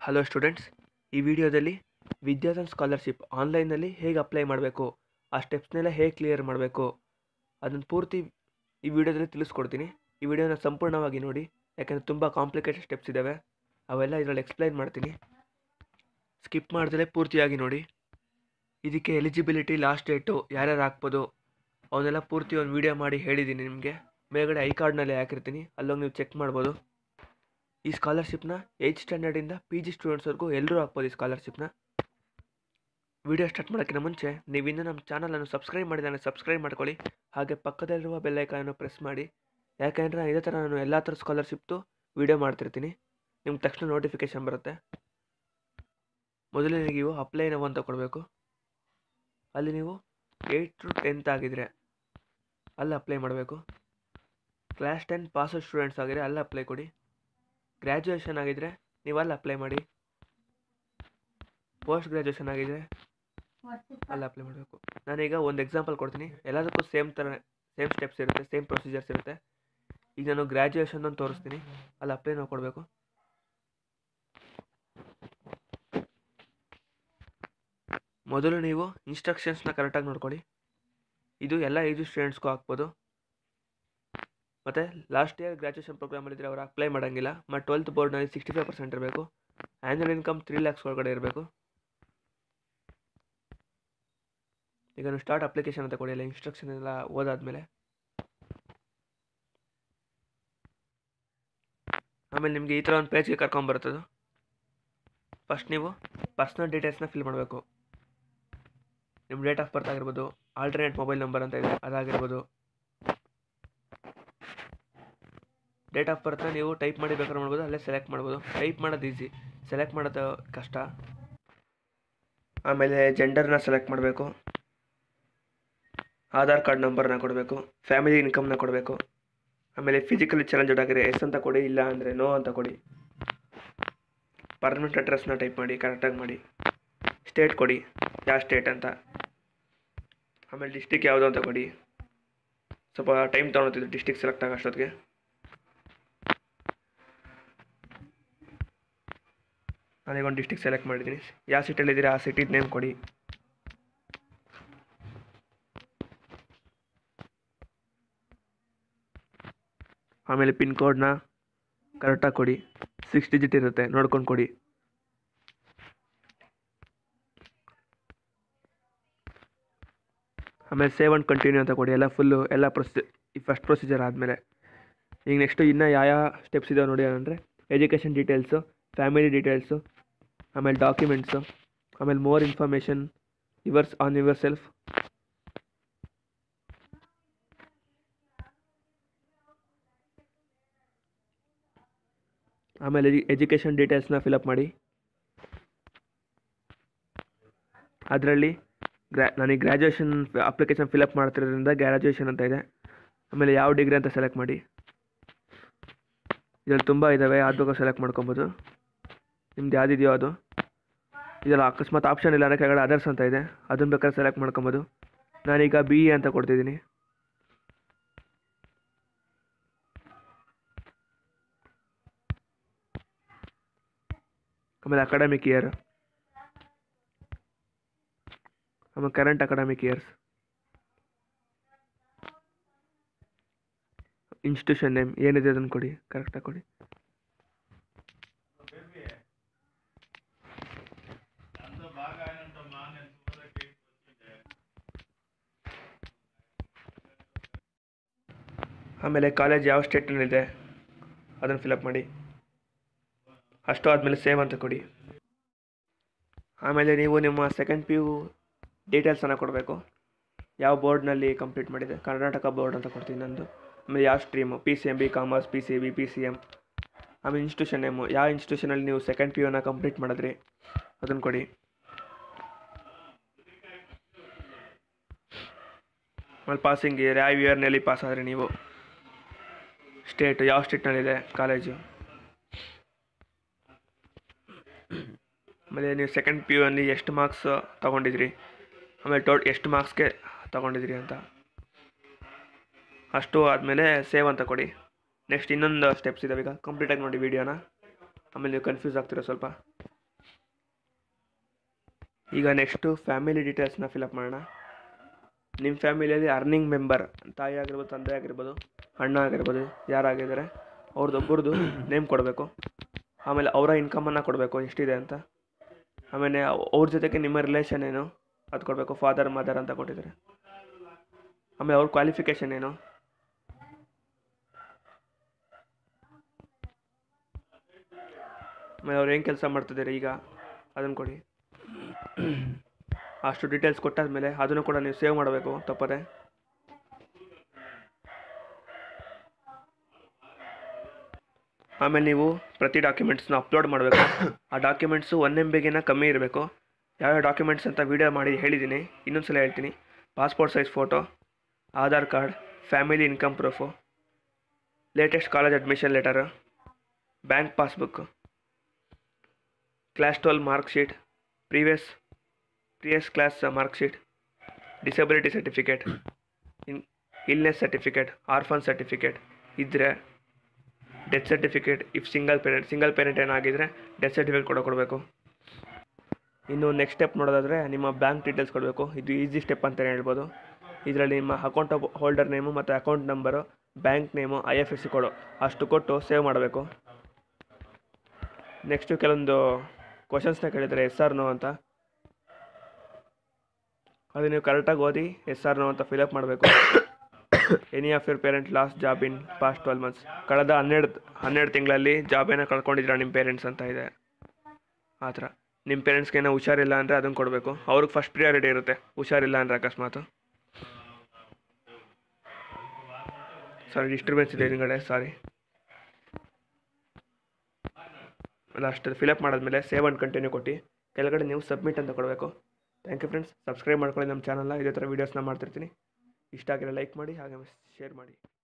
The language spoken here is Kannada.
ಹಲೋ ಸ್ಟೂಡೆಂಟ್ಸ್, ಈ ವಿಡಿಯೋದಲ್ಲಿ ವಿದ್ಯಾಧನ್ ಸ್ಕಾಲರ್ಶಿಪ್ ಆನ್ಲೈನಲ್ಲಿ ಹೇಗೆ ಅಪ್ಲೈ ಮಾಡಬೇಕು, ಆ ಸ್ಟೆಪ್ಸ್ನೆಲ್ಲ ಹೇಗೆ ಕ್ಲಿಯರ್ ಮಾಡಬೇಕು ಅದನ್ನು ಪೂರ್ತಿ ಈ ವಿಡಿಯೋದಲ್ಲಿ ತಿಳಿಸ್ಕೊಡ್ತೀನಿ. ಈ ವಿಡಿಯೋನ ಸಂಪೂರ್ಣವಾಗಿ ನೋಡಿ, ಯಾಕೆಂದರೆ ತುಂಬ ಕಾಂಪ್ಲಿಕೇಟೆಡ್ ಸ್ಟೆಪ್ಸ್ ಇದ್ದಾವೆ. ಅವೆಲ್ಲ ಇದರಲ್ಲಿ ಎಕ್ಸ್ಪ್ಲೈನ್ ಮಾಡ್ತೀನಿ. ಸ್ಕಿಪ್ ಮಾಡ್ದಲೇ ಪೂರ್ತಿಯಾಗಿ ನೋಡಿ. ಇದಕ್ಕೆ ಎಲಿಜಿಬಿಲಿಟಿ, ಲಾಸ್ಟ್ ಡೇಟು, ಯಾರ್ಯಾರು ಹಾಕ್ಬೋದು ಅವನ್ನೆಲ್ಲ ಪೂರ್ತಿ ಒಂದು ವಿಡಿಯೋ ಮಾಡಿ ಹೇಳಿದ್ದೀನಿ ನಿಮಗೆ. ಮೇಲ್ಗಡೆ ಐ ಕಾರ್ಡ್ನಲ್ಲಿ ಹಾಕಿರ್ತೀನಿ, ಅಲ್ಲೋಗಿ ನೀವು ಚೆಕ್ ಮಾಡ್ಬೋದು. ಈ ಸ್ಕಾಲರ್ಶಿಪ್ನ 8th ಸ್ಟ್ಯಾಂಡರ್ಡಿಂದ PG ಸ್ಟೂಡೆಂಟ್ಸ್ವರೆಗೂ ಎಲ್ಲರೂ ಹಾಕ್ಬೋದು ಈ ಸ್ಕಾಲರ್ಶಿಪ್ನ. ವಿಡಿಯೋ ಸ್ಟಾರ್ಟ್ ಮಾಡೋಕ್ಕಿಂತ ಮುಂಚೆ ನೀವಿನ್ನೂ ನಮ್ಮ ಚಾನಲನ್ನು ಸಬ್ಸ್ಕ್ರೈಬ್ ಮಾಡಿದರೆ ಸಬ್ಸ್ಕ್ರೈಬ್ ಮಾಡ್ಕೊಳ್ಳಿ. ಹಾಗೆ ಪಕ್ಕದಲ್ಲಿರುವ ಬೆಲ್ಲೈಕನ್ನು ಪ್ರೆಸ್ ಮಾಡಿ, ಯಾಕೆಂದರೆ ಇದೇ ಥರ ನಾನು ಎಲ್ಲ ಥರ ಸ್ಕಾಲರ್ಶಿಪ್ದು ವಿಡಿಯೋ ಮಾಡ್ತಿರ್ತೀನಿ. ನಿಮ್ಗೆ ತಕ್ಷಣ ನೋಟಿಫಿಕೇಷನ್ ಬರುತ್ತೆ. ಮೊದಲನೇ ನೀವು ಅಪ್ಲೈ ನಾವು ಅಂತ ಕೊಡಬೇಕು. ಅಲ್ಲಿ ನೀವು 8th to 10th ಆಗಿದ್ರೆ ಅಲ್ಲಿ ಅಪ್ಲೈ ಮಾಡಬೇಕು. ಕ್ಲಾಸ್ 10 ಪಾಸ್ ಸ್ಟೂಡೆಂಟ್ಸ್ ಆಗಿದ್ರೆ ಅಲ್ಲಿ ಅಪ್ಲೈ ಕೊಡಿ. ಗ್ರ್ಯಾಜುಯೇಷನ್ ಆಗಿದ್ದರೆ ನೀವು ಅಲ್ಲಿ ಅಪ್ಲೈ ಮಾಡಿ. ಪೋಸ್ಟ್ ಗ್ರ್ಯಾಜುಯೇಷನ್ ಆಗಿದ್ದರೆ ಅಲ್ಲಿ ಅಪ್ಲೈ ಮಾಡಬೇಕು. ನಾನೀಗ ಒಂದು ಎಕ್ಸಾಂಪಲ್ ಕೊಡ್ತೀನಿ. ಎಲ್ಲದಕ್ಕೂ ಸೇಮ್ ಸ್ಟೆಪ್ಸ್ ಇರುತ್ತೆ, ಸೇಮ್ ಪ್ರೊಸೀಜರ್ಸ್ ಇರುತ್ತೆ. ಈಗ ನಾನು ಗ್ರ್ಯಾಜುಯೇಷನ್ ಅಂತ ತೋರಿಸ್ತೀನಿ, ಅಲ್ಲಿ ಅಪ್ಲೈ ನಾವು ಕೊಡಬೇಕು. ಮೊದಲು ನೀವು ಇನ್ಸ್ಟ್ರಕ್ಷನ್ಸ್ನ ಕರೆಕ್ಟಾಗಿ ನೋಡ್ಕೊಳ್ಳಿ. ಇದು ಎಲ್ಲ ಏಜು ಸ್ಟೂಡೆಂಟ್ಸ್ಗೂ ಹಾಕ್ಬೋದು. ಮತ್ತು ಲಾಸ್ಟ್ ಇಯರ್ ಗ್ರ್ಯಾಜುಯೇಷನ್ ಪ್ರೋಗ್ರಾಮಲ್ಲಿದ್ದರೆ ಅವ್ರು ಅಪ್ಲೈ ಮಾಡೋಂಗಿಲ್ಲ. ಮತ್ತು 12th ಬೋರ್ಡ್ನಲ್ಲಿ 65% ಇರಬೇಕು. ಆ್ಯನ್ಯುವಲ್ ಇನ್ಕಮ್ 3 lakhs ಒಳಗಡೆ ಇರಬೇಕು. ಈಗ ನೀವು ಸ್ಟಾರ್ಟ್ ಅಪ್ಲಿಕೇಶನ್ ಅಂತ ಕೊಡಿ. ಎಲ್ಲ ಇನ್ಸ್ಟ್ರಕ್ಷನ್ ಎಲ್ಲ ಓದಾದ್ಮೇಲೆ ಆಮೇಲೆ ನಿಮಗೆ ಈ ಥರ ಒಂದು ಪೇಜ್ಗೆ ಕರ್ಕೊಂಬರ್ತದೆ. ಫಸ್ಟ್ ನೀವು ಪರ್ಸ್ನಲ್ ಡೀಟೇಲ್ಸ್ನ ಫಿಲ್ ಮಾಡಬೇಕು. ನಿಮ್ಮ ಡೇಟ್ ಆಫ್ ಬರ್ತ್ ಆಗಿರ್ಬೋದು, ಆಲ್ಟರ್ನೇಟ್ ಮೊಬೈಲ್ ನಂಬರ್ ಅಂತ ಇದೆ ಅದಾಗಿರ್ಬೋದು. ಡೇಟ್ ಆಫ್ ಬರ್ತ್ನ ನೀವು ಟೈಪ್ ಮಾಡಿ ಬೇಕಾದ್ರೆ ಮಾಡ್ಬೋದು, ಅಲ್ಲೇ ಸೆಲೆಕ್ಟ್ ಮಾಡ್ಬೋದು. ಟೈಪ್ ಮಾಡೋದು ಈಸಿ, ಸೆಲೆಕ್ಟ್ ಮಾಡೋದು ಕಷ್ಟ. ಆಮೇಲೆ ಜೆಂಡರ್ನ ಸೆಲೆಕ್ಟ್ ಮಾಡಬೇಕು. ಆಧಾರ್ ಕಾರ್ಡ್ ನಂಬರ್ನ ಕೊಡಬೇಕು. ಫ್ಯಾಮಿಲಿ ಇನ್ಕಮ್ನ ಕೊಡಬೇಕು. ಆಮೇಲೆ ಫಿಸಿಕಲಿ ಚಾಲೆಂಜಡ್ ಆಗಿದ್ರೆ ಎಸ್ ಅಂತ ಕೊಡಿ, ಇಲ್ಲ ಅಂದರೆ ನೋ ಅಂತ ಕೊಡಿ. ಪರ್ಮನೆಂಟ್ ಅಡ್ರೆಸ್ನ ಟೈಪ್ ಮಾಡಿ, ಕರೆಕ್ಟಾಗಿ ಮಾಡಿ. ಸ್ಟೇಟ್ ಕೊಡಿ, ಯಾವ ಸ್ಟೇಟ್ ಅಂತ. ಆಮೇಲೆ ಡಿಸ್ಟಿಕ್ ಯಾವುದು ಅಂತ ಕೊಡಿ. ಸ್ವಲ್ಪ ಟೈಮ್ ತೊಗೊಳ್ತಿದ್ದು ಡಿಸ್ಟಿಕ್ ಸೆಲೆಕ್ಟ್ ಆಗೋ ಅಷ್ಟೊತ್ತಿಗೆ. ನಾನೀಗ ಒಂದು ಡಿಸ್ಟಿಕ್ ಸೆಲೆಕ್ಟ್ ಮಾಡಿದ್ದೀನಿ. ಯಾವ ಸಿಟಿಯಲ್ಲಿದ್ದೀರಾ ಆ ಸಿಟಿದ ನೇಮ್ ಕೊಡಿ. ಆಮೇಲೆ ಪಿನ್ ಕೋಡ್ನ ಕರೆಕ್ಟಾಗಿ ಕೊಡಿ. 6 digit ಇರುತ್ತೆ, ನೋಡ್ಕೊಂಡು ಕೊಡಿ. ಆಮೇಲೆ ಸೇವ್ ಆ್ಯಂಡ್ ಕಂಟಿನ್ಯೂ ಅಂತ ಕೊಡಿ. ಎಲ್ಲ ಈ ಫಸ್ಟ್ ಪ್ರೊಸೀಜರ್ ಆದಮೇಲೆ ಈಗ ನೆಕ್ಸ್ಟು ಇನ್ನೂ ಯಾವ ಸ್ಟೆಪ್ಸ್ ಇದಾವೆ ನೋಡಿ. ಅಂದರೆ ಎಜುಕೇಷನ್ ಡೀಟೇಲ್ಸು, ಫ್ಯಾಮಿಲಿ ಡೀಟೇಲ್ಸು, ಆಮೇಲೆ ಡಾಕ್ಯುಮೆಂಟ್ಸು, ಆಮೇಲೆ more information on yourself. ಆಮೇಲೆ ಎಜುಕೇಷನ್ ಡೀಟೇಲ್ಸ್ನ ಫಿಲಪ್ ಮಾಡಿ. ಅದರಲ್ಲಿ ನನಗೆ ಗ್ರ್ಯಾಜುಯೇಷನ್ ಅಪ್ಲಿಕೇಶನ್ ಫಿಲಪ್ ಮಾಡ್ತಿರೋದ್ರಿಂದ ಗ್ರ್ಯಾಜುಯೇಷನ್ ಅಂತ ಇದೆ. ಆಮೇಲೆ ಯಾವ ಡಿಗ್ರಿ ಅಂತ ಸೆಲೆಕ್ಟ್ ಮಾಡಿ. ಇದರಲ್ಲಿ ತುಂಬ ಇದ್ದಾವೆ, ಯಾವ್ದು ಸೆಲೆಕ್ಟ್ ಮಾಡ್ಕೊಬೋದು. ನಿಮ್ದು ಯಾವುದಿದೆಯೋ ಅದು. ಇದರಲ್ಲಿ ಅಕಸ್ಮಾತ್ ಆಪ್ಷನ್ ಇಲ್ಲ ಅಂದರೆ ಕೆಳಗಡೆ ಅದರ್ಸ್ ಅಂತ ಇದೆ, ಅದನ್ನು ಬೇಕಾದ್ರೆ ಸೆಲೆಕ್ಟ್ ಮಾಡ್ಕೊಬೋದು. ನಾನೀಗ BE ಅಂತ ಕೊಡ್ತಿದ್ದೀನಿ. ಆಮೇಲೆ ಅಕಾಡೆಮಿಕ್ ಇಯರ್, ಆಮೇಲೆ current academic years, institution name ಏನಿದೆ ಅದನ್ನು ಕೊಡಿ, ಕರೆಕ್ಟಾಗಿ ಕೊಡಿ. ಆಮೇಲೆ ಕಾಲೇಜ್ ಯಾವ ಸ್ಟೇಟ್ನಲ್ಲಿದೆ ಅದನ್ನು ಫಿಲಪ್ ಮಾಡಿ. ಅಷ್ಟು ಆದಮೇಲೆ ಸೇವ್ ಅಂತ ಕೊಡಿ. ಆಮೇಲೆ ನೀವು ನಿಮ್ಮ ಸೆಕೆಂಡ್ PU ಡೀಟೇಲ್ಸನ್ನು ಕೊಡಬೇಕು. ಯಾವ ಬೋರ್ಡ್ನಲ್ಲಿ ಕಂಪ್ಲೀಟ್ ಮಾಡಿದೆ, ಕರ್ನಾಟಕ ಬೋರ್ಡ್ ಅಂತ ಕೊಡ್ತೀನಿ ನಂದು. ಆಮೇಲೆ ಯಾವ stream, PCMB, commerce, PCB, PCM. ಆಮೇಲೆ ಇನ್ಸ್ಟಿಟ್ಯೂಷನ್ ನೇಮು, ಯಾವ ಇನ್ಸ್ಟಿಟ್ಯೂಷನಲ್ಲಿ ನೀವು ಸೆಕೆಂಡ್ PUನ ಕಂಪ್ಲೀಟ್ ಮಾಡಿದ್ರಿ ಅದನ್ನು ಕೊಡಿ. ಆಮೇಲೆ ಪಾಸಿಂಗ್ ಇಯರ್, ಯಾವ ಇಯರ್ನಲ್ಲಿ ಪಾಸ್ ಆದರೆ ನೀವು. ಸ್ಟೇಟು, ಯಾವ ಸ್ಟೇಟ್ನಲ್ಲಿದೆ ಕಾಲೇಜು. ಆಮೇಲೆ ನೀವು ಸೆಕೆಂಡ್ PUನಲ್ಲಿ ಎಷ್ಟು ಮಾರ್ಕ್ಸ್ ತೊಗೊಂಡಿದ್ರಿ, ಆಮೇಲೆ ಎಷ್ಟು ಮಾರ್ಕ್ಸ್ಗೆ ತೊಗೊಂಡಿದ್ರಿ ಅಂತ. ಅಷ್ಟು ಆದಮೇಲೆ ಸೇವ್ ಅಂತ ಕೊಡಿ. ನೆಕ್ಸ್ಟ್ ಇನ್ನೊಂದು ಸ್ಟೆಪ್ಸ್ ಇದ್ದಾವೆ. ಈಗ ಕಂಪ್ಲೀಟಾಗಿ ನೋಡಿ ವೀಡಿಯೋನ, ಆಮೇಲೆ ನೀವು ಕನ್ಫ್ಯೂಸ್ ಆಗ್ತೀರಾ ಸ್ವಲ್ಪ. ಈಗ ನೆಕ್ಸ್ಟು ಫ್ಯಾಮಿಲಿ ಡೀಟೇಲ್ಸ್ನ ಫಿಲಪ್ ಮಾಡೋಣ. ನಿಮ್ಮ ಫ್ಯಾಮಿಲಿಯಲ್ಲಿ ಅರ್ನಿಂಗ್ ಮೆಂಬರ್ ತಾಯಿ ಆಗಿರ್ಬೋದು, ತಂದೆ ಆಗಿರ್ಬೋದು, ಅಣ್ಣ ಆಗಿರ್ಬೋದು, ಯಾರಾಗಿದ್ದಾರೆ ಅವ್ರದ್ದೊಬ್ಬರದು ನೇಮ್ ಕೊಡಬೇಕು. ಆಮೇಲೆ ಅವರ ಇನ್ಕಮನ್ನು ಕೊಡಬೇಕು ಎಷ್ಟಿದೆ ಅಂತ. ಆಮೇಲೆ ಅವ್ರ ಜೊತೆಗೆ ನಿಮ್ಮ ರಿಲೇಷನ್ ಏನು ಅದು ಕೊಡಬೇಕು. ಫಾದರ್ ಮದರ್ ಅಂತ ಕೊಟ್ಟಿದ್ದಾರೆ. ಆಮೇಲೆ ಅವ್ರ ಕ್ವಾಲಿಫಿಕೇಷನ್ ಏನು, ಆಮೇಲೆ ಅವ್ರು ಏನು ಕೆಲಸ ಮಾಡ್ತಿದ್ದಾರೆ ಈಗ ಅದನ್ನು ಕೊಡಿ. ಅಷ್ಟು ಡೀಟೇಲ್ಸ್ ಕೊಟ್ಟಾದ್ಮೇಲೆ ಅದನ್ನು ಕೂಡ ನೀವು ಸೇವ್ ಮಾಡಬೇಕು ತಪ್ಪದೆ. ಆಮೇಲೆ ನೀವು ಪ್ರತಿ ಡಾಕ್ಯುಮೆಂಟ್ಸ್ನ ಅಪ್ಲೋಡ್ ಮಾಡಬೇಕು. ಆ ಡಾಕ್ಯುಮೆಂಟ್ಸು 1 MB ಕಮ್ಮಿ ಇರಬೇಕು. ಯಾವ್ಯಾವ ಡಾಕ್ಯುಮೆಂಟ್ಸ್ ಅಂತ ವೀಡಿಯೋ ಮಾಡಿ ಹೇಳಿದ್ದೀನಿ, ಇನ್ನೊಂದು ಸಲ ಹೇಳ್ತೀನಿ. Passport size photo, Aadhaar card, family income proof, latest college admission letter, bank passbook, class 12 mark sheet, previous class mark sheet, disability certificate, illness certificate, orphan certificate ಇದ್ದರೆ, death certificate if single parent ಏನಾಗಿದ್ದರೆ ಡೆತ್ ಸರ್ಟಿಫಿಕೇಟ್ ಕೊಡಬೇಕು. ಇನ್ನು ನೆಕ್ಸ್ಟ್ ಸ್ಟೆಪ್ ನೋಡೋದಾದರೆ ನಿಮ್ಮ ಬ್ಯಾಂಕ್ ಡೀಟೇಲ್ಸ್ ಕೊಡಬೇಕು. ಇದು ಈಸಿ ಸ್ಟೆಪ್ ಅಂತಲೇ ಹೇಳ್ಬೋದು. ಇದರಲ್ಲಿ ನಿಮ್ಮ ಅಕೌಂಟ್ ಹೋಲ್ಡರ್ ನೇಮು ಮತ್ತು account number, bank name, IFSC ಕೊಡು ಅಷ್ಟು ಕೊಟ್ಟು ಸೇವ್ ಮಾಡಬೇಕು. ನೆಕ್ಸ್ಟು ಕೆಲವೊಂದು ಕ್ವಶನ್ಸ್ನ ಕೇಳಿದರೆ ಎಸ್ ಆರ್ ನೋ ಅಂತ, ಅದು ನೀವು ಕರೆಕ್ಟಾಗಿ ಓದಿ ಎಸ್ ಆರ್ ನೋ ಅಂತ ಫಿಲಪ್ ಮಾಡಬೇಕು. Any of your parent lost job in past 12 months, ಕಳೆದ 12 ತಿಂಗಳಲ್ಲಿ ಜಾಬೇನ ಕಳ್ಕೊಂಡಿದ್ದೀರಾ ನಿಮ್ಮ ಪೇರೆಂಟ್ಸ್ ಅಂತ ಇದೆ. ಆ ಥರ ನಿಮ್ಮ ಪೇರೆಂಟ್ಸ್ಗೆ ಏನೋ ಹುಷಾರಿಲ್ಲ ಅಂದರೆ ಅದನ್ನು ಕೊಡಬೇಕು. ಅವ್ರಿಗೆ ಫಸ್ಟ್ ಪ್ರಿಯಾರಿಟಿ ಇರುತ್ತೆ ಹುಷಾರಿಲ್ಲ ಅಂದರೆ. ಅಕಸ್ಮಾತ್ ಡಿಸ್ಟರ್ಬೆನ್ಸ್ ಇದೆ ಹಿಂದ್ಗಡೆ, ಸಾರಿ. ಅಷ್ಟು ಫಿಲಪ್ ಮಾಡಾದ್ಮೇಲೆ ಸೇವ್ ಆ್ಯಂಡ್ ಕಂಟಿನ್ಯೂ ಕೊಟ್ಟು ಕೆಳಗಡೆ ನೀವು ಸಬ್ಮಿಟ್ ಅಂತ ಕೊಡಬೇಕು. Thank you friends. ಸಬ್ಸ್ಕ್ರೈಬ್ ಮಾಡ್ಕೊಳ್ಳಿ ನಮ್ಮ ಚಾನಲ್ನ. ಇದೇ ಥರ ವೀಡಿಯೋಸ್ನ ಮಾಡ್ತಿರ್ತೀನಿ. ಇಷ್ಟ ಆಗಿರೋ ಲೈಕ್ ಮಾಡಿ, ಹಾಗೆ ಶೇರ್ ಮಾಡಿ.